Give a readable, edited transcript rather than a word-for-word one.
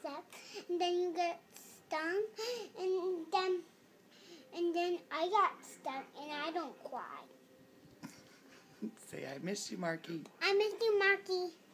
step, and then you get stung, and then I got stung, and I don't cry. Say, I miss you, Marky. I miss you, Marky.